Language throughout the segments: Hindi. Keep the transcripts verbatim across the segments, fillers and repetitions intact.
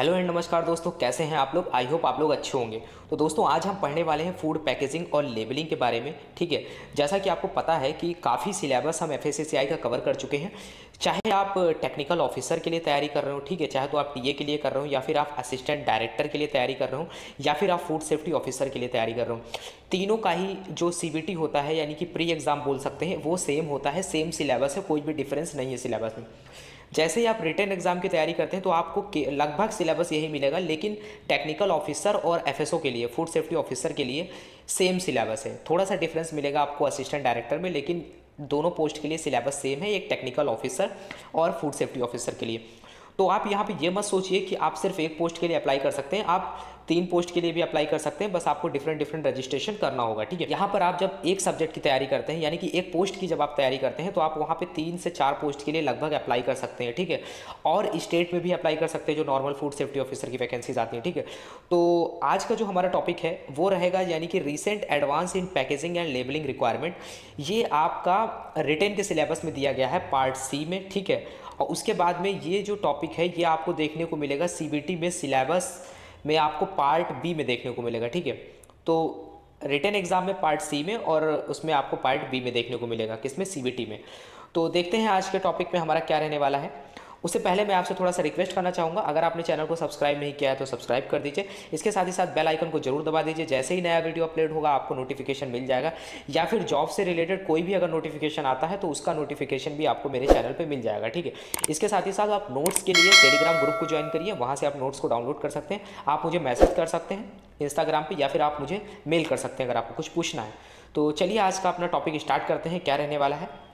हेलो एंड नमस्कार दोस्तों, कैसे हैं आप लोग। आई होप आप लोग अच्छे होंगे। तो दोस्तों आज हम पढ़ने वाले हैं फूड पैकेजिंग और लेबलिंग के बारे में। ठीक है, जैसा कि आपको पता है कि काफ़ी सिलेबस हम F S S C I का कवर कर चुके हैं। चाहे आप टेक्निकल ऑफिसर के लिए तैयारी कर रहे हो, ठीक है, चाहे तो आप टी ए के लिए कर रहे हो, या फिर आप असिस्टेंट डायरेक्टर के लिए तैयारी कर रहे हो, या फिर आप फूड सेफ्टी ऑफिसर के लिए तैयारी कर रहे हो। तीनों का ही जो सी बी टी होता है, यानी कि प्री एग्जाम बोल सकते हैं, वो सेम होता है, सेम सिलेबस है, कोई भी डिफरेंस नहीं है सिलेबस में। जैसे ही आप रिटन एग्जाम की तैयारी करते हैं तो आपको लगभग सिलेबस यही मिलेगा, लेकिन टेक्निकल ऑफिसर और एफ एस ओ के लिए, फूड सेफ्टी ऑफिसर के लिए सेम सिलेबस है। थोड़ा सा डिफरेंस मिलेगा आपको असिस्टेंट डायरेक्टर में, लेकिन दोनों पोस्ट के लिए सिलेबस सेम है, एक टेक्निकल ऑफिसर और फूड सेफ्टी ऑफिसर के लिए। तो आप यहाँ पे ये मत सोचिए कि आप सिर्फ एक पोस्ट के लिए अप्लाई कर सकते हैं, आप तीन पोस्ट के लिए भी अप्लाई कर सकते हैं, बस आपको डिफरेंट डिफरेंट रजिस्ट्रेशन करना होगा। ठीक है, यहाँ पर आप जब एक सब्जेक्ट की तैयारी करते हैं, यानी कि एक पोस्ट की जब आप तैयारी करते हैं, तो आप वहाँ पे तीन से चार पोस्ट के लिए लगभग अप्लाई कर सकते हैं। ठीक है, और स्टेट में भी अप्लाई कर सकते हैं जो नॉर्मल फूड सेफ्टी ऑफिसर की वैकेंसीज आती हैं। ठीक है, तो आज का जो हमारा टॉपिक है वो रहेगा, यानी कि recent advance in packaging and labelling requirement. ये आपका रिटेन के सिलेबस में दिया गया है पार्ट सी में। ठीक है, और उसके बाद में ये जो टॉपिक है ये आपको देखने को मिलेगा सी बी टी में, सिलेबस में आपको पार्ट बी में देखने को मिलेगा। ठीक है, तो रिटन एग्जाम में पार्ट सी में और उसमें आपको पार्ट बी में देखने को मिलेगा, किसमें, सी बी टी में। तो देखते हैं आज के टॉपिक में हमारा क्या रहने वाला है। उससे पहले मैं आपसे थोड़ा सा रिक्वेस्ट करना चाहूँगा, अगर आपने चैनल को सब्सक्राइब नहीं किया है तो सब्सक्राइब कर दीजिए। इसके साथ ही साथ बेल आइकन को जरूर दबा दीजिए, जैसे ही नया वीडियो अपलोड होगा आपको नोटिफिकेशन मिल जाएगा, या फिर जॉब से रिलेटेड कोई भी अगर नोटिफिकेशन आता है तो उसका नोटिफिकेशन भी आपको मेरे चैनल पर मिल जाएगा। ठीक है, इसके साथ ही साथ आप नोट्स के लिए टेलीग्राम ग्रुप को ज्वाइन करिए, वहाँ से आप नोट्स को डाउनलोड कर सकते हैं। आप मुझे मैसेज कर सकते हैं इंस्टाग्राम पर, या फिर आप मुझे मेल कर सकते हैं अगर आपको कुछ पूछना है। तो चलिए आज का अपना टॉपिक स्टार्ट करते हैं, क्या रहने वाला है।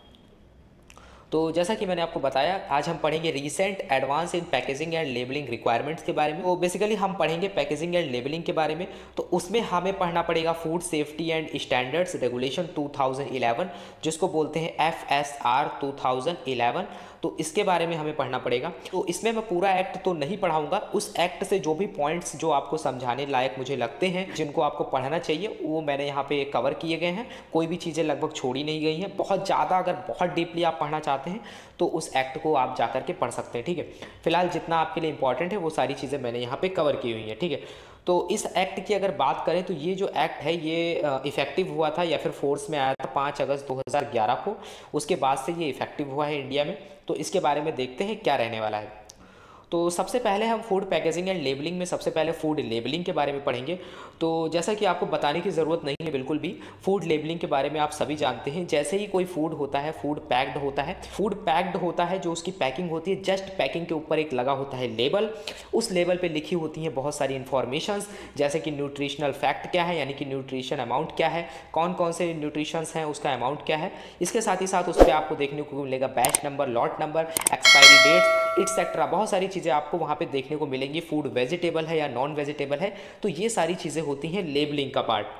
तो जैसा कि मैंने आपको बताया, आज हम पढ़ेंगे recent advance in packaging and labelling requirements के बारे में। तो बेसिकली हम पढ़ेंगे पैकेजिंग एंड लेबलिंग के बारे में। तो उसमें हमें पढ़ना पड़ेगा food safety and standards regulation two thousand eleven, जिसको बोलते हैं F S R two thousand eleven. तो इसके बारे में हमें पढ़ना पड़ेगा। तो इसमें मैं पूरा एक्ट तो नहीं पढ़ाऊंगा, उस एक्ट से जो भी पॉइंट्स जो आपको समझाने लायक मुझे लगते हैं, जिनको आपको पढ़ना चाहिए, वो मैंने यहाँ पे कवर किए गए हैं। कोई भी चीज़ें लगभग छोड़ी नहीं गई हैं। बहुत ज़्यादा अगर बहुत डीपली आप पढ़ना चाहते हैं तो उस एक्ट को आप जा करके पढ़ सकते हैं। ठीक है, फिलहाल जितना आपके लिए इंपॉर्टेंट है वो सारी चीज़ें मैंने यहाँ पे कवर की हुई हैं। ठीक है, तो इस एक्ट की अगर बात करें तो ये जो एक्ट है ये इफेक्टिव हुआ था या फिर फोर्स में आया था पाँच अगस्त दो हज़ार ग्यारह को। उसके बाद से ये इफेक्टिव हुआ है इंडिया में। तो इसके बारे में देखते हैं क्या रहने वाला है। तो सबसे पहले हम फूड पैकेजिंग एंड लेबलिंग में सबसे पहले फूड लेबलिंग के बारे में पढ़ेंगे। तो जैसा कि आपको बताने की ज़रूरत नहीं है बिल्कुल भी, फूड लेबलिंग के बारे में आप सभी जानते हैं। जैसे ही कोई फूड होता है, फूड पैक्ड होता है, फूड पैक्ड होता है, जो उसकी पैकिंग होती है, जस्ट पैकिंग के ऊपर एक लगा होता है लेबल। उस लेबल पे लिखी होती हैं बहुत सारी इन्फॉर्मेशंस, जैसे कि न्यूट्रिशनल फैक्ट क्या है, यानी कि न्यूट्रिशन अमाउंट क्या है, कौन कौन से न्यूट्रिशंस हैं, उसका अमाउंट क्या है। इसके साथ ही साथ उस पर आपको देखने को मिलेगा batch number, lot number, expiry dates, etcetera. बहुत सारी चीज़ें आपको वहाँ पे देखने को मिलेंगी। फूड वेजिटेबल है या नॉन वेजिटेबल है, तो ये सारी चीज़ें होती हैं लेबलिंग का पार्ट।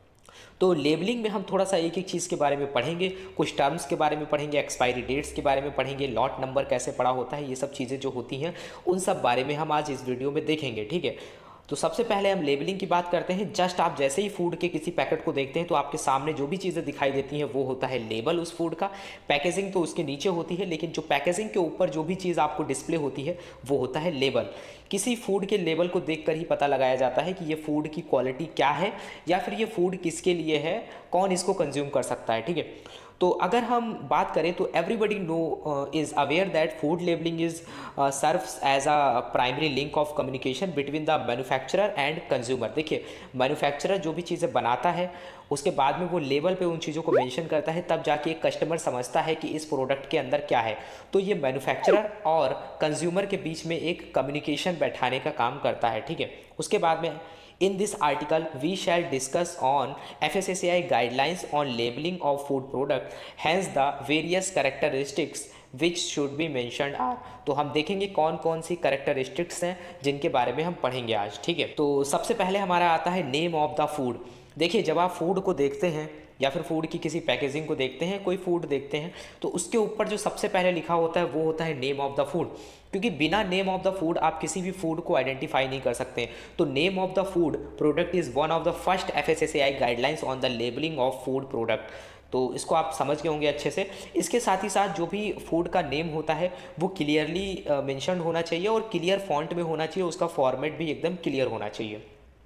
तो लेबलिंग में हम थोड़ा सा एक एक चीज़ के बारे में पढ़ेंगे, कुछ टर्म्स के बारे में पढ़ेंगे, एक्सपायरी डेट्स के बारे में पढ़ेंगे, लॉट नंबर कैसे पड़ा होता है, ये सब चीज़ें जो होती हैं उन सब बारे में हम आज इस वीडियो में देखेंगे। ठीक है, तो सबसे पहले हम लेबलिंग की बात करते हैं। जस्ट आप जैसे ही फूड के किसी पैकेट को देखते हैं तो आपके सामने जो भी चीज़ें दिखाई देती हैं वो होता है लेबल उस फूड का। पैकेजिंग तो उसके नीचे होती है, लेकिन जो पैकेजिंग के ऊपर जो भी चीज़ आपको डिस्प्ले होती है वो होता है लेबल। किसी फूड के लेबल को देखकर ही पता लगाया जाता है कि ये फूड की क्वालिटी क्या है, या फिर ये फूड किसके लिए है, कौन इसको कंज्यूम कर सकता है। ठीक है, तो अगर हम बात करें तो everybody know is aware that food labelling is serves as a primary link of communication between the manufacturer and consumer. देखिए, मैन्युफैक्चरर जो भी चीज़ें बनाता है उसके बाद में वो लेबल पे उन चीज़ों को मेंशन करता है, तब जाके एक कस्टमर समझता है कि इस प्रोडक्ट के अंदर क्या है। तो ये मैन्युफैक्चरर और कंज्यूमर के बीच में एक कम्युनिकेशन बैठाने का काम करता है। ठीक है, उसके बाद में in this article we shall discuss on F S S A I guidelines on labeling of food product, hence the various characteristics which should be mentioned are। तो हम देखेंगे कौन कौन सी कैरेक्टरिस्टिक्स हैं जिनके बारे में हम पढ़ेंगे आज। ठीक है, तो सबसे पहले हमारा आता है नेम ऑफ द फूड। देखिए, जब आप फूड को देखते हैं या फिर फूड की किसी पैकेजिंग को देखते हैं, कोई फूड देखते हैं, तो उसके ऊपर जो सबसे पहले लिखा होता है वो होता है नेम ऑफ द फूड। क्योंकि बिना नेम ऑफ द फूड आप किसी भी फूड को आइडेंटिफाई नहीं कर सकते। तो name of the food product is one of the first F S S A I guidelines on the labelling of food product. तो इसको आप समझ गए होंगे अच्छे से। इसके साथ ही साथ जो भी फूड का नेम होता है वो क्लियरली मेंशन्ड होना चाहिए और क्लियर फॉन्ट में होना चाहिए, उसका फॉर्मेट भी एकदम क्लियर होना चाहिए।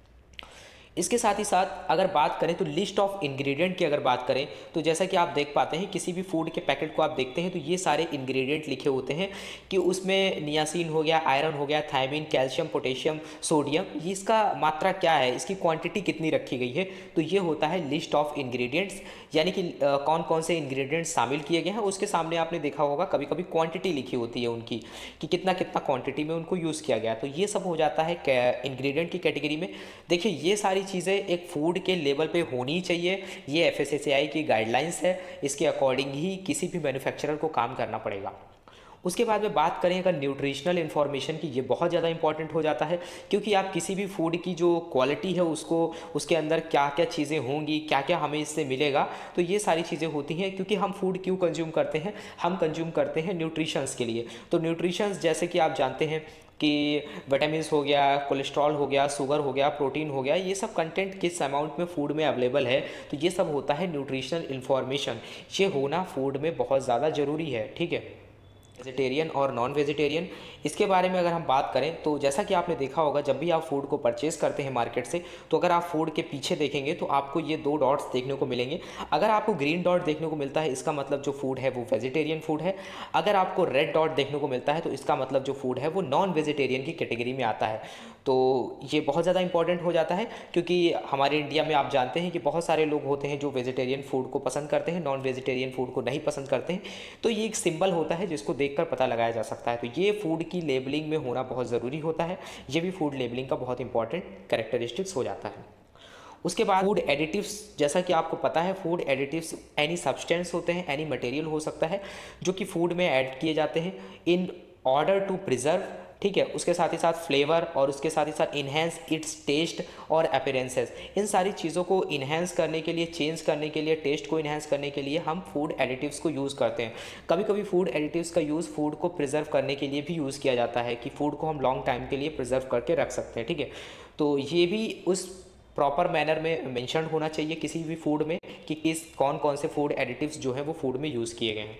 इसके साथ ही साथ अगर बात करें तो लिस्ट ऑफ इंग्रेडिएंट की अगर बात करें तो जैसा कि आप देख पाते हैं किसी भी फूड के पैकेट को आप देखते हैं तो ये सारे इंग्रेडिएंट लिखे होते हैं कि उसमें नियासिन हो गया, आयरन हो गया, थायमिन, कैल्शियम, पोटेशियम, सोडियम, ये इसका मात्रा क्या है, इसकी क्वांटिटी कितनी रखी गई है। तो ये होता है लिस्ट ऑफ इंग्रेडिएंट्स, यानी कि आ, कौन कौन से इंग्रेडिएंट्स शामिल किए गए हैं। उसके सामने आपने देखा होगा कभी कभी क्वांटिटी लिखी होती है उनकी कि कितना कितना क्वांटिटी में उनको यूज़ किया गया। तो ये सब हो जाता है इंग्रेडिएंट की कैटेगरी में। देखिए ये सारी चीज़ें एक फूड के लेवल पे होनी चाहिए, ये F S S A I की गाइडलाइंस है, इसके अकॉर्डिंग ही किसी भी मैन्युफैक्चरर को काम करना पड़ेगा। उसके बाद में बात करें अगर न्यूट्रिशनल इन्फॉर्मेशन की, ये बहुत ज़्यादा इंपॉर्टेंट हो जाता है क्योंकि आप किसी भी फूड की जो क्वालिटी है उसको, उसके अंदर क्या क्या चीज़ें होंगी, क्या क्या हमें इससे मिलेगा, तो ये सारी चीज़ें होती हैं। क्योंकि हम फूड क्यों कंज्यूम करते हैं, हम कंज्यूम करते हैं न्यूट्रिशंस के लिए। तो न्यूट्रिशंस जैसे कि आप जानते हैं कि विटामिन हो गया, कोलेस्ट्रॉल हो गया, शुगर हो गया, प्रोटीन हो गया, ये सब कंटेंट किस अमाउंट में फूड में अवेलेबल है, तो ये सब होता है न्यूट्रिशनल इन्फॉर्मेशन। ये होना फूड में बहुत ज़्यादा ज़रूरी है, ठीक है। वेजिटेरियन और नॉन वेजिटेरियन, इसके बारे में अगर हम बात करें तो जैसा कि आपने देखा होगा जब भी आप फूड को परचेज़ करते हैं मार्केट से, तो अगर आप फूड के पीछे देखेंगे तो आपको ये दो डॉट्स देखने को मिलेंगे। अगर आपको ग्रीन डॉट देखने को मिलता है इसका मतलब जो फूड है वो वेजिटेरियन फूड है। अगर आपको रेड डॉट देखने को मिलता है तो इसका मतलब जो फूड है वो नॉन वेजिटेरियन की कैटेगरी में आता है। तो ये बहुत ज़्यादा इंपॉर्टेंट हो जाता है क्योंकि हमारे इंडिया में आप जानते हैं कि बहुत सारे लोग होते हैं जो वेजिटेरियन फूड को पसंद करते हैं, नॉन वेजिटेरियन फूड को नहीं पसंद करते हैं। तो ये एक सिंबल होता है जिसको देखकर पता लगाया जा सकता है। तो ये फूड की लेबलिंग में होना बहुत ज़रूरी होता है, ये भी फूड लेबलिंग का बहुत इंपॉर्टेंट कैरेक्टरिस्टिक्स हो जाता है। उसके बाद फूड एडिटिव्स, जैसा कि आपको पता है फूड एडिटिव्स एनी सब्सटेंस होते हैं, एनी मटेरियल हो सकता है जो कि फूड में ऐड किए जाते हैं इन ऑर्डर टू प्रिजर्व, ठीक है। उसके साथ ही साथ फ्लेवर और उसके साथ ही साथ इन्हेंस इट्स टेस्ट और अपीयरेंसेस, इन सारी चीज़ों को इन्हेंस करने के लिए, चेंज करने के लिए, टेस्ट को इन्हेंस करने के लिए हम फूड एडिटिव्स को यूज़ करते हैं। कभी कभी फूड एडिटिव्स का यूज़ फूड को प्रिजर्व करने के लिए भी यूज़ किया जाता है कि फूड को हम लॉन्ग टाइम के लिए प्रिजर्व करके रख सकते हैं, ठीक है। तो ये भी उस प्रॉपर मैनर में मेंशन होना चाहिए किसी भी फूड में कि किस कौन कौन से फूड एडिटिव्स जो हैं वो फूड में यूज़ किए गए हैं।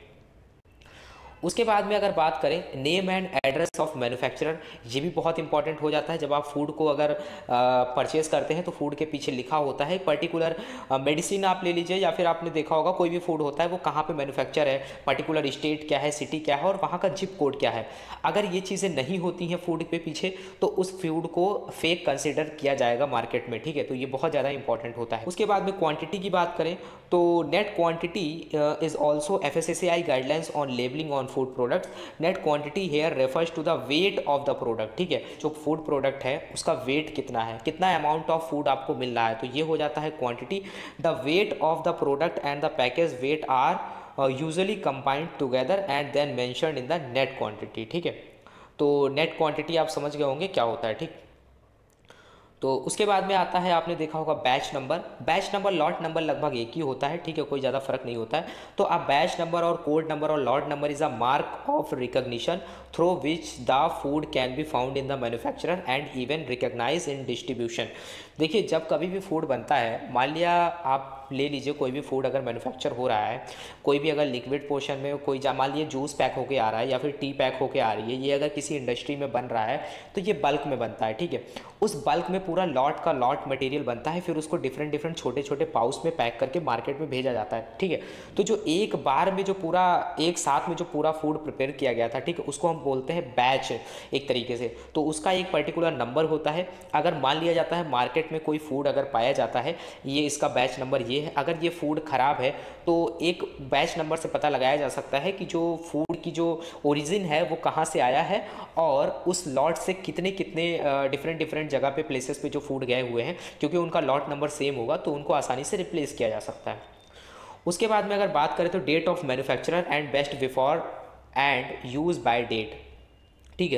उसके बाद में अगर बात करें name and address of manufacturer, ये भी बहुत इंपॉर्टेंट हो जाता है। जब आप फूड को अगर परचेज़ करते हैं तो फूड के पीछे लिखा होता है पर्टिकुलर मेडिसिन आप ले लीजिए या फिर आपने देखा होगा कोई भी फूड होता है वो कहाँ पे मैन्युफैक्चर है, पर्टिकुलर स्टेट क्या है, सिटी क्या है और वहाँ का जिप कोड क्या है। अगर ये चीज़ें नहीं होती हैं फूड पे पीछे तो उस फूड को फेक कंसिडर किया जाएगा मार्केट में, ठीक है। तो ये बहुत ज़्यादा इंपॉर्टेंट होता है। उसके बाद में क्वान्टिटी की बात करें तो net quantity is also F S S A I guidelines on labelling on food products. Net quantity here refers to the weight of the product, ठीक है। जो फूड प्रोडक्ट है उसका वेट कितना है, कितना अमाउंट ऑफ फूड आपको मिल रहा है, तो ये हो जाता है quantity. The weight of the product and the package weight are usually combined together and then mentioned in the net quantity, ठीक है। तो नेट क्वांटिटी आप समझ गए होंगे क्या होता है, ठीक। तो उसके बाद में आता है, आपने देखा होगा batch number. Batch number lot number लगभग एक ही होता है, ठीक है, कोई ज़्यादा फर्क नहीं होता है। तो अब बैच नंबर और कोड नंबर और lot number is a mark of recognition through which the food can be found in the manufacturer and even recognize in distribution. देखिए जब कभी भी फूड बनता है, मान लिया आप ले लीजिए कोई भी फूड अगर मैन्युफैक्चर हो रहा है, कोई भी अगर लिक्विड पोर्शन में कोई जा मान लीजिए जूस पैक होके आ रहा है या फिर टी पैक होके आ रही है, ये अगर किसी इंडस्ट्री में बन रहा है तो ये बल्क में बनता है, ठीक है। उस बल्क में पूरा लॉट का लॉट मटेरियल बनता है, फिर उसको डिफरेंट डिफरेंट छोटे छोटे पाउच में पैक करके मार्केट में भेजा जाता है, ठीक है। तो जो एक बार में जो पूरा एक साथ में जो पूरा फूड प्रिपेयर किया गया था, ठीक है, उसको हम बोलते हैं बैच एक तरीके से। तो उसका एक पर्टिकुलर नंबर होता है। अगर मान लिया जाता है मार्केट में कोई फूड अगर पाया जाता है, ये इसका बैच नंबर ये है, अगर ये फूड ख़राब है तो एक बैच नंबर से पता लगाया जा सकता है कि जो फूड की जो ओरिजिन है वो कहाँ से आया है और उस लॉट से कितने कितने डिफरेंट डिफरेंट जगह पे प्लेसेस पे जो फूड गए हुए हैं, क्योंकि उनका लॉट नंबर सेम होगा तो उनको आसानी से रिप्लेस किया जा सकता है। उसके बाद में अगर बात करें तो date of manufacturer and best before and use by date, ठीक है।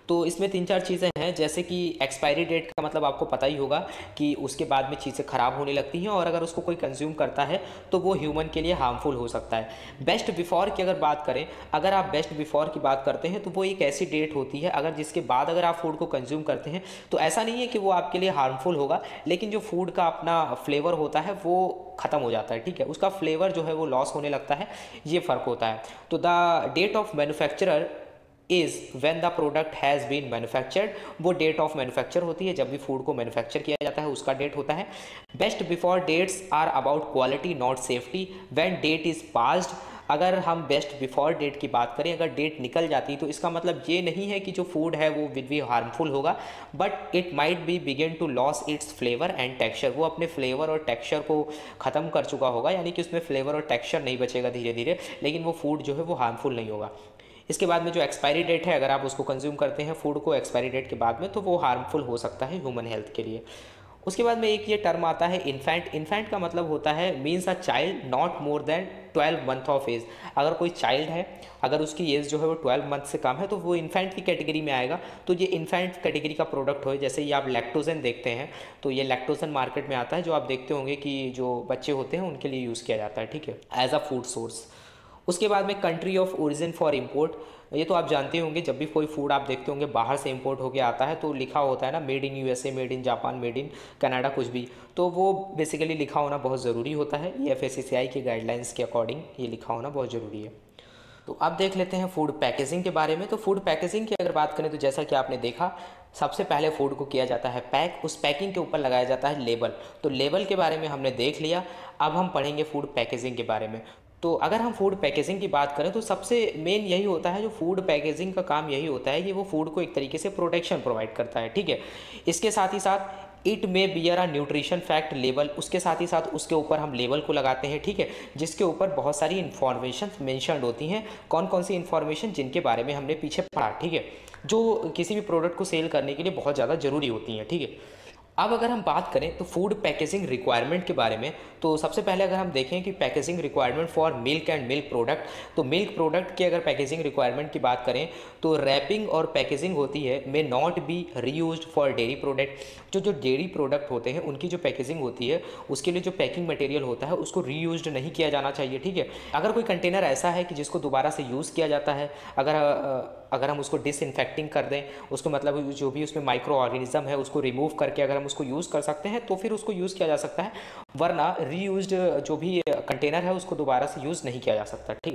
तो इसमें तीन चार चीज़ें हैं, जैसे कि एक्सपायरी डेट का मतलब आपको पता ही होगा कि उसके बाद में चीज़ें ख़राब होने लगती हैं, और अगर उसको कोई कंज्यूम करता है तो वो ह्यूमन के लिए हार्मफुल हो सकता है। बेस्ट बिफोर की अगर बात करें, अगर आप बेस्ट बिफोर की बात करते हैं तो वो एक ऐसी डेट होती है अगर जिसके बाद अगर आप फूड को कंज्यूम करते हैं तो ऐसा नहीं है कि वो आपके लिए हार्मफुल होगा, लेकिन जो फूड का अपना फ्लेवर होता है वो ख़त्म हो जाता है, ठीक है, उसका फ्लेवर जो है वो लॉस होने लगता है, ये फ़र्क होता है। तो the date of manufacturer is when the product has been manufactured, वो डेट ऑफ मैन्युफैक्चर होती है, जब भी फूड को मैन्युफैक्चर किया जाता है उसका डेट होता है। Best before dates are about quality not safety, when date is passed, अगर हम बेस्ट बिफोर डेट की बात करें, अगर डेट निकल जाती तो इसका मतलब ये नहीं है कि जो फूड है वो विल बी हार्मफुल होगा, but it might be begin to lose its flavour and texture, वो अपने फ्लेवर और टेक्सचर को ख़त्म कर चुका होगा, यानी कि उसमें फ्लेवर और टेक्सचर नहीं बचेगा धीरे धीरे, लेकिन वो फूड जो है वो हार्मफुल नहीं होगा। इसके बाद में जो एक्सपायरी डेट है, अगर आप उसको कंज्यूम करते हैं फूड को एक्सपायरी डेट के बाद में, तो वो हार्मफुल हो सकता है ह्यूमन हेल्थ के लिए। उसके बाद में एक ये टर्म आता है इन्फेंट। इन्फेंट का मतलब होता है means a child not more than twelve month of age. अगर कोई चाइल्ड है, अगर उसकी एज जो है वो ट्वेल्व मंथ से कम है तो वो इन्फेंट की कैटेगरी में आएगा। तो ये इन्फेंट कैटेगरी का प्रोडक्ट हो, जैसे ये आप लैक्टोजन देखते हैं, तो ये लैक्टोजन मार्केट में आता है, जो आप देखते होंगे कि जो बच्चे होते हैं उनके लिए यूज़ किया जाता है, ठीक है, एज अ फूड सोर्स। उसके बाद में country of origin for import, ये तो आप जानते होंगे, जब भी कोई फूड आप देखते होंगे बाहर से इंपोर्ट होके आता है तो लिखा होता है ना, made in USA, made in Japan, made in Canada, कुछ भी, तो वो बेसिकली लिखा होना बहुत ज़रूरी होता है। ये एफएसएसएआई के गाइडलाइंस के अकॉर्डिंग ये लिखा होना बहुत ज़रूरी है। तो अब देख लेते हैं फूड पैकेजिंग के बारे में। तो फूड पैकेजिंग की अगर बात करें तो जैसा कि आपने देखा, सबसे पहले फूड को किया जाता है पैक, उस पैकिंग के ऊपर लगाया जाता है लेबल। तो लेबल के बारे में हमने देख लिया, अब हम पढ़ेंगे फूड पैकेजिंग के बारे में। तो अगर हम फूड पैकेजिंग की बात करें तो सबसे मेन यही होता है, जो फूड पैकेजिंग का काम यही होता है कि वो फूड को एक तरीके से प्रोटेक्शन प्रोवाइड करता है, ठीक है। इसके साथ ही साथ it may bear a nutrition fact label, उसके साथ ही साथ उसके ऊपर हम लेबल को लगाते हैं, ठीक है, जिसके ऊपर बहुत सारी इन्फॉर्मेशन मेंशन्ड होती हैं। कौन कौन सी इन्फॉर्मेशन, जिनके बारे में हमने पीछे पढ़ा, ठीक है, जो किसी भी प्रोडक्ट को सेल करने के लिए बहुत ज़्यादा ज़रूरी होती हैं, ठीक है। अब अगर हम बात करें तो फूड पैकेजिंग रिक्वायरमेंट के बारे में, तो सबसे पहले अगर हम देखें कि packaging requirement for milk and milk product, तो मिल्क प्रोडक्ट की अगर पैकेजिंग रिक्वायरमेंट की बात करें तो रैपिंग और पैकेजिंग होती है may not be reused for dairy product. जो जो डेयरी प्रोडक्ट होते हैं उनकी जो पैकेजिंग होती है उसके लिए जो पैकिंग मटेरियल होता है उसको रीयूज्ड नहीं किया जाना चाहिए, ठीक है। अगर कोई कंटेनर ऐसा है कि जिसको दोबारा से यूज़ किया जाता है, अगर अगर हम उसको डिसइंफेक्टिंग कर दें, उसको मतलब जो भी उसमें माइक्रो ऑर्गेनिज्म है उसको रिमूव करके अगर हम उसको यूज़ कर सकते हैं तो फिर उसको यूज़ किया जा सकता है, वरना रीयूज्ड जो भी कंटेनर है उसको दोबारा से यूज़ नहीं किया जा सकता, ठीक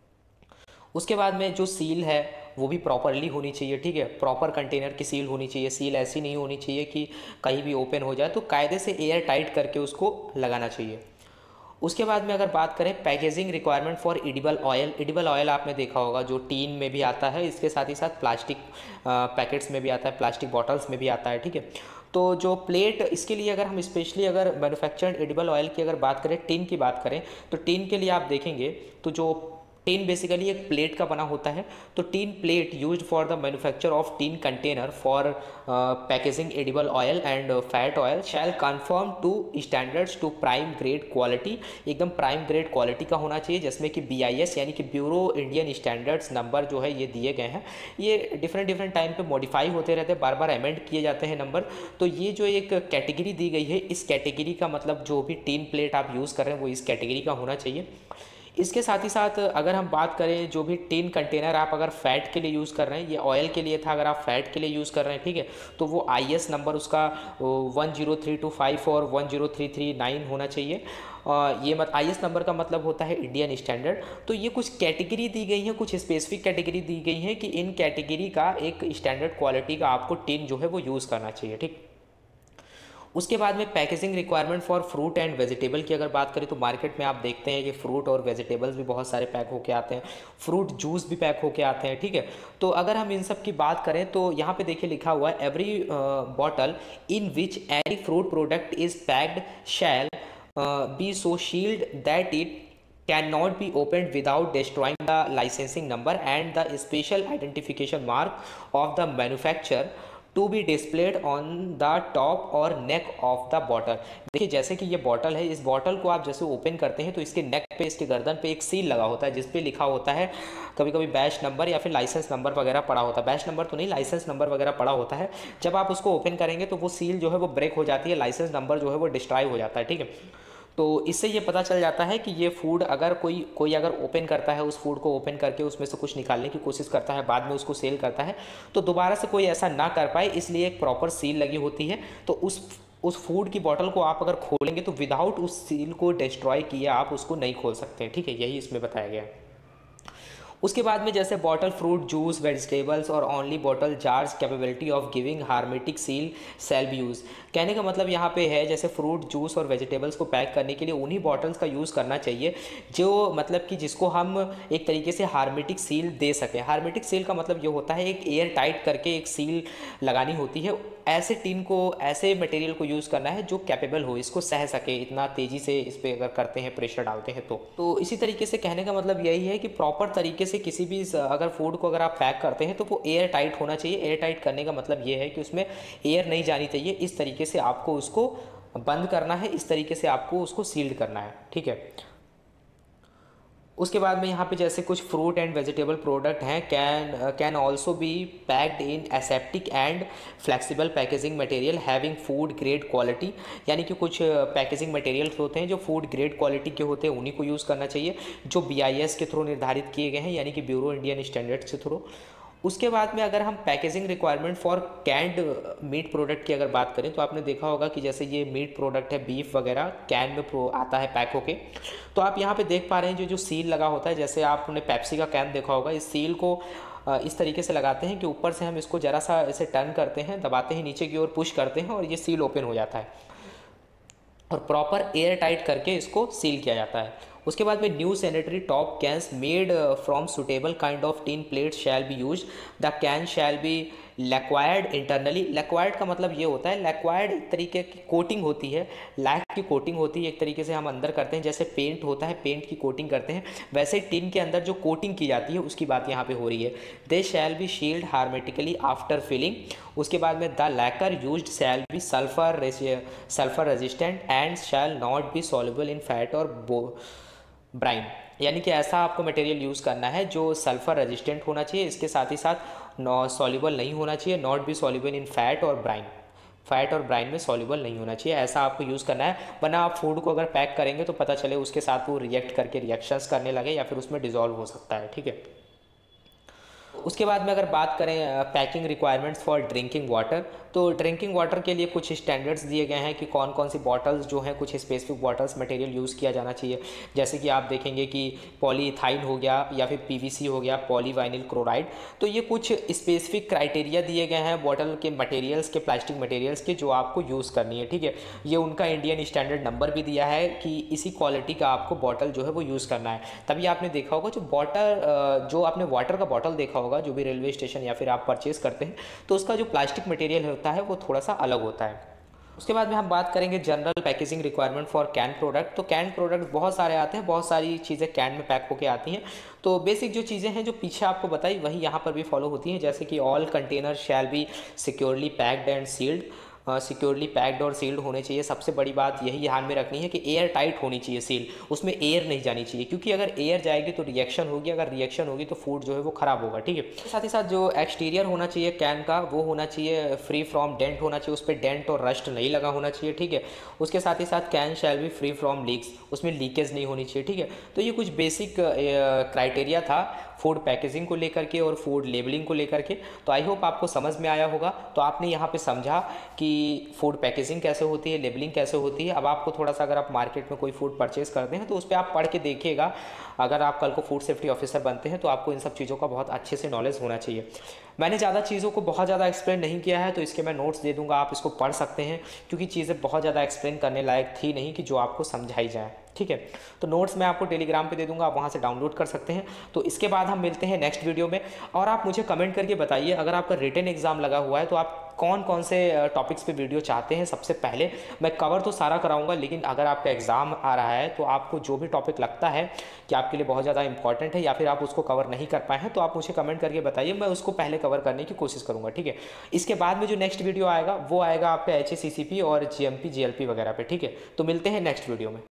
है। उसके बाद में जो सील है वो भी प्रॉपरली होनी चाहिए, ठीक है, प्रॉपर कंटेनर की सील होनी चाहिए। सील ऐसी नहीं होनी चाहिए कि कहीं भी ओपन हो जाए, तो कायदे से एयर टाइट करके उसको लगाना चाहिए। उसके बाद में अगर बात करें packaging requirement for edible oil, edible oil आपने देखा होगा जो टीन में भी आता है, इसके साथ ही साथ प्लास्टिक पैकेट्स में भी आता है, प्लास्टिक बॉटल्स में भी आता है, ठीक है। तो जो प्लेट, इसके लिए अगर हम स्पेशली अगर मैन्युफैक्चर्ड एडिबल ऑयल की अगर बात करें, टिन की बात करें, तो टिन के लिए आप देखेंगे तो जो टिन बेसिकली एक प्लेट का बना होता है। तो tin plate used for the manufacture of tin container for packaging edible oil and fat oil shall confirm to standards to prime grade quality, एकदम प्राइम ग्रेड क्वालिटी का होना चाहिए, जिसमें कि बी आई एस यानी कि ब्यूरो इंडियन स्टैंडर्ड्स नंबर जो है ये दिए गए हैं। ये डिफरेंट डिफरेंट टाइम पे मॉडिफाई होते रहते हैं, बार बार अमेंड किए जाते हैं नंबर। तो ये जो एक कैटेगरी दी गई है, इस कैटेगरी का मतलब जो भी टिन प्लेट आप यूज़ कर रहे हैं वो इस कैटेगरी का होना चाहिए। इसके साथ ही साथ अगर हम बात करें, जो भी टिन कंटेनर आप अगर फैट के लिए यूज़ कर रहे हैं, ये ऑयल के लिए था, अगर आप फैट के लिए यूज़ कर रहे हैं, ठीक है, तो वो आई एस नंबर उसका one zero three two five और one zero three three nine होना चाहिए। ये मत आई एस नंबर का मतलब होता है इंडियन स्टैंडर्ड। तो ये कुछ कैटेगरी दी गई है, कुछ स्पेसिफिक कैटेगरी दी गई है कि इन कैटेगरी का एक स्टैंडर्ड क्वालिटी का आपको टिन जो है वो यूज़ करना चाहिए, ठीक। उसके बाद में packaging requirement for fruit and vegetable की अगर बात करें तो मार्केट में आप देखते हैं कि फ्रूट और वेजिटेबल्स भी बहुत सारे पैक होके आते हैं, फ्रूट जूस भी पैक होके आते हैं, ठीक है। तो अगर हम इन सब की बात करें तो यहाँ पे देखिए लिखा हुआ है every bottle in which any fruit product is packed shall be so sealed that it cannot be opened without destroying the licensing number and the special identification mark of the manufacturer to be displayed on the top और नेक ऑफ द बॉटल। देखिए जैसे कि ये बॉटल है, इस बॉटल को आप जैसे ओपन करते हैं तो इसके नेक पे, इसके गर्दन पे एक सील लगा होता है जिस पे लिखा होता है कभी कभी बैच नंबर या फिर लाइसेंस नंबर वगैरह पड़ा होता है। बैच नंबर तो नहीं, लाइसेंस नंबर वगैरह पड़ा होता है। जब आप उसको ओपन करेंगे तो वो सील जो है वो ब्रेक हो जाती है, लाइसेंस नंबर जो है वो डिस्ट्रॉय हो जाता है, ठीक है। तो इससे ये पता चल जाता है कि ये फूड अगर कोई कोई अगर ओपन करता है, उस फूड को ओपन करके उसमें से कुछ निकालने की कोशिश करता है, बाद में उसको सेल करता है, तो दोबारा से कोई ऐसा ना कर पाए, इसलिए एक प्रॉपर सील लगी होती है। तो उस उस फूड की बॉटल को आप अगर खोलेंगे तो विदाउट उस सील को डिस्ट्रॉय किए आप उसको नहीं खोल सकते, ठीक है। यही इसमें बताया गया है। उसके बाद में जैसे बॉटल फ्रूट जूस वेजिटेबल्स और only bottle jars capability of giving hermetic seal shall be use. कहने का मतलब यहाँ पे है जैसे फ्रूट जूस और वेजिटेबल्स को पैक करने के लिए उन्हीं बॉटल्स का यूज़ करना चाहिए जो मतलब कि जिसको हम एक तरीके से हार्मेटिक सील दे सकें। हार्मेटिक सील का मतलब ये होता है एक एयर टाइट करके एक सील लगानी होती है। ऐसे टीन को, ऐसे मटेरियल को यूज़ करना है जो कैपेबल हो, इसको सह सके, इतना तेज़ी से इस पर अगर करते हैं, प्रेशर डालते हैं तो तो इसी तरीके से कहने का मतलब यही है कि प्रॉपर तरीके से किसी भी अगर फूड को अगर आप पैक करते हैं तो वो एयर टाइट होना चाहिए। एयर टाइट करने का मतलब ये है कि उसमें एयर नहीं जानी चाहिए, इस तरीके से आपको उसको बंद करना है, इस तरीके से आपको उसको सील्ड करना है, ठीक है। उसके बाद में यहाँ पे जैसे कुछ फ्रूट एंड वेजिटेबल प्रोडक्ट हैं, can can also be packed in aseptic and flexible packaging material having food grade quality. यानी कि कुछ पैकेजिंग मटेरियल्स होते हैं जो फूड ग्रेड क्वालिटी के होते हैं, उन्हीं को यूज़ करना चाहिए, जो बी आई एस के थ्रू निर्धारित किए गए हैं, यानी कि ब्यूरो इंडियन स्टैंडर्ड्स के थ्रू। उसके बाद में अगर हम packaging requirement for canned meat product की अगर बात करें तो आपने देखा होगा कि जैसे ये मीट प्रोडक्ट है, बीफ वगैरह कैन में प्रो आता है पैक होके, तो आप यहाँ पे देख पा रहे हैं जो जो सील लगा होता है, जैसे आपने पेप्सी का कैन देखा होगा, इस सील को इस तरीके से लगाते हैं कि ऊपर से हम इसको ज़रा सा ऐसे टर्न करते हैं, दबाते हैं, नीचे की ओर पुश करते हैं और ये सील ओपन हो जाता है और प्रॉपर एयर टाइट करके इसको सील किया जाता है। उसके बाद में new sanitary top cans made from suitable kind of tin plate shall be use. The can shall be lacquered internally. Lacquered का मतलब ये होता है, लैक्वायर्ड एक तरीके की कोटिंग होती है, लैक की कोटिंग होती है, एक तरीके से हम अंदर करते हैं, जैसे पेंट होता है, पेंट की कोटिंग करते हैं, वैसे टिन के अंदर जो कोटिंग की जाती है उसकी बात यहाँ पे हो रही है। They shall be sealed hermetically after filling. उसके बाद में the lacquer used shall be sulphur sulphur resistant and shall not be soluble in fat और ब्राइन। यानी कि ऐसा आपको मटेरियल यूज़ करना है जो सल्फर रेजिस्टेंट होना चाहिए, इसके साथ ही साथ नॉ सॉल्युबल नहीं होना चाहिए, not be soluble in fat और ब्राइन, फैट और ब्राइन में सॉल्युबल नहीं होना चाहिए, ऐसा आपको यूज़ करना है। वरना आप फूड को अगर पैक करेंगे तो पता चले उसके साथ वो रिएक्ट करके रिएक्शंस करने लगे या फिर उसमें डिजॉल्व हो सकता है, ठीक है। उसके बाद में अगर बात करें packing requirements for drinking water, तो ड्रिंकिंग वाटर के लिए कुछ स्टैंडर्ड्स दिए गए हैं कि कौन कौन सी बॉटल्स जो हैं, कुछ स्पेसिफिक बॉटल्स मटेरियल यूज़ किया जाना चाहिए। जैसे कि आप देखेंगे कि पॉलीइथाइन हो गया या फिर पीवीसी हो गया, पॉलीवाइनिल क्लोराइड, तो ये कुछ स्पेसिफिक क्राइटेरिया दिए गए हैं बॉटल के मटेरियल्स के, प्लास्टिक मटेरियल्स के, जो आपको यूज़ करनी है, ठीक है। ये उनका इंडियन स्टैंडर्ड नंबर भी दिया है कि इसी क्वालिटी का आपको बॉटल जो है वो यूज़ करना है। तभी आपने देखा होगा जो बॉटल, जो आपने वाटर का बॉटल देखा होगा जो भी रेलवे स्टेशन या फिर आप परचेज करते हैं, तो उसका जो प्लास्टिक मटेरियल होता है वो थोड़ा सा अलग होता है। उसके बाद में हम बात करेंगे general packaging requirement for can product. तो कैन प्रोडक्ट बहुत सारे आते हैं, बहुत सारी चीज़ें कैन में पैक होके आती हैं। तो बेसिक जो चीज़ें हैं जो पीछे आपको बताई वही यहाँ पर भी फॉलो होती हैं, जैसे कि all container shall be securely packed and sealed. Securely packed और सील्ड होने चाहिए। सबसे बड़ी बात यही ध्यान में रखनी है कि एयर टाइट होनी चाहिए सील, उसमें एयर नहीं जानी चाहिए, क्योंकि अगर एयर जाएगी तो रिएक्शन होगी, अगर रिएक्शन होगी तो फूड जो है वो ख़राब होगा, ठीक है। साथ ही साथ जो एक्सटीरियर होना चाहिए कैन का वो होना चाहिए फ्री फ्रॉम डेंट होना चाहिए, उस पर डेंट और रस्ट नहीं लगा होना चाहिए, ठीक है। उसके साथ ही साथ can shall be free from leaks, उसमें लीकेज नहीं होनी चाहिए, ठीक है। तो ये कुछ बेसिक क्राइटेरिया था फूड पैकेजिंग को लेकर के और फूड लेबलिंग को लेकर के। तो आई होप आपको समझ में आया होगा। तो आपने यहाँ पे समझा कि फूड पैकेजिंग कैसे होती है, लेबलिंग कैसे होती है। अब आपको थोड़ा सा, अगर आप मार्केट में कोई फूड परचेज करते हैं तो उस पर आप पढ़ के देखिएगा। अगर आप कल को फूड सेफ्टी ऑफिसर बनते हैं तो आपको इन सब चीज़ों का बहुत अच्छे से नॉलेज होना चाहिए। मैंने ज़्यादा चीज़ों को बहुत ज़्यादा एक्सप्लेन नहीं किया है, तो इसके मैं नोट्स दे दूँगा, आप इसको पढ़ सकते हैं, क्योंकि चीज़ें बहुत ज़्यादा एक्सप्लेन करने लायक थी नहीं कि जो आपको समझाई जाए। ठीक है। तो नोट्स मैं आपको टेलीग्राम पे दे दूंगा, आप वहाँ से डाउनलोड कर सकते हैं। तो इसके बाद हम मिलते हैं नेक्स्ट वीडियो में। और आप मुझे कमेंट करके बताइए, अगर आपका रिटन एग्जाम लगा हुआ है तो आप कौन कौन से टॉपिक्स पे वीडियो चाहते हैं। सबसे पहले मैं कवर तो सारा कराऊंगा, लेकिन अगर आपका एग्ज़ाम आ रहा है तो आपको जो भी टॉपिक लगता है कि आपके लिए बहुत ज़्यादा इंपॉर्टेंट है या फिर आप उसको कवर नहीं कर पाए हैं, तो आप मुझे कमेंट करके बताइए, मैं उसको पहले कवर करने की कोशिश करूँगा, ठीक है। इसके बाद में जो नेक्स्ट वीडियो आएगा वो आएगा आपका H A C C P और G M P G L P वगैरह पे, ठीक है। तो मिलते हैं नेक्स्ट वीडियो में।